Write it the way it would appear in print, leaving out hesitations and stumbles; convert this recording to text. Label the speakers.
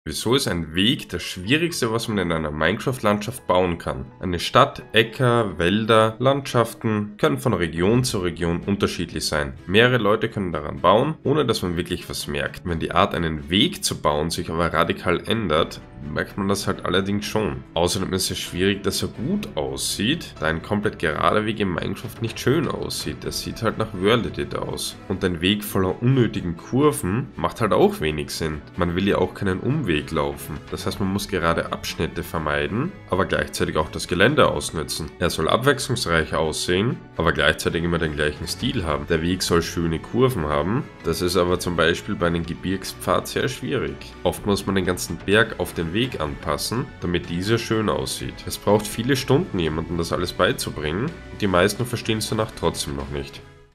Speaker 1: Wieso ist ein Weg das Schwierigste, was man in einer Minecraft-Landschaft bauen kann? Eine Stadt, Äcker, Wälder, Landschaften können von Region zu Region unterschiedlich sein. Mehrere Leute können daran bauen, ohne dass man wirklich was merkt. Wenn die Art, einen Weg zu bauen, sich aber radikal ändert, merkt man das halt allerdings schon. Außerdem ist es schwierig, dass er gut aussieht, da ein komplett gerader Weg in Minecraft nicht schön aussieht. Der sieht halt nach World Edit aus. Und ein Weg voller unnötigen Kurven macht halt auch wenig Sinn. Man will ja auch keinen Umweg laufen. Das heißt, man muss gerade Abschnitte vermeiden, aber gleichzeitig auch das Gelände ausnutzen. Er soll abwechslungsreich aussehen, aber gleichzeitig immer den gleichen Stil haben. Der Weg soll schöne Kurven haben. Das ist aber zum Beispiel bei einem Gebirgspfad sehr schwierig. Oft muss man den ganzen Berg auf den Weg anpassen, damit dieser schön aussieht. Es braucht viele Stunden, jemandem das alles beizubringen. Die meisten verstehen es danach trotzdem noch nicht.